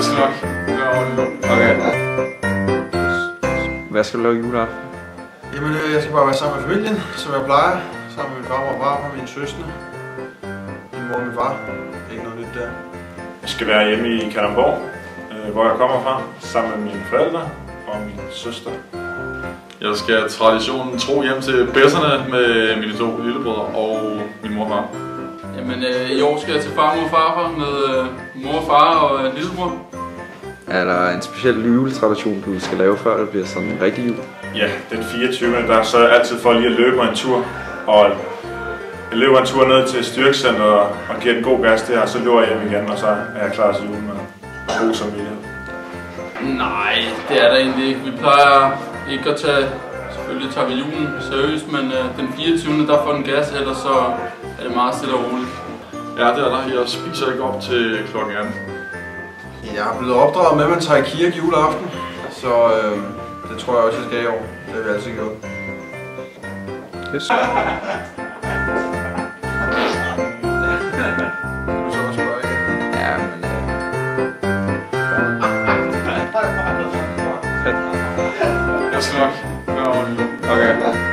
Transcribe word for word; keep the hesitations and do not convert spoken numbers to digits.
Det skal nok være ordentligt. Okay. Hvad skal du lave juleaften? Jamen, jeg skal bare være sammen med familien, som jeg plejer. Sammen med min far og far og mine søstre. Min mor og min far. Ikke noget nyt der. Jeg skal være hjemme i Kalundborg, hvor jeg kommer fra, sammen med mine forældre og min søster. Jeg skal traditionen tro hjem til Besserne med mine to lillebrødre og min mor og far. Jamen, øh, i år skal jeg til farmor og farfar med øh, mor og far og øh, lillebror. Er der en speciel juletradition, du skal lave, før det bliver sådan en rigtig jul? Ja, den fireogtyvende der så er jeg altid for lige at løbe en tur. Og jeg løber en tur ned til styrkecenteret og, og giver en god gas der, og så løber jeg hjem igen, og så er jeg klar til julemad. God samvittighed. Nej, det er der egentlig ikke. Vi plejer ikke at tage, selvfølgelig tager vi julen seriøst, men øh, den fireogtyvende der får den gas, ellers så er det meget stille og roligt. Ja, det er der. Jeg spiser ikke op til klokken atten. Jeg er blevet opdraget med, at man tager i kirke juleaften. Så øh, det tror jeg også, jeg skal i år. Det har vi altid gjort. Yes. Ja, men... Jeg skal nok være ordentligt. Okay.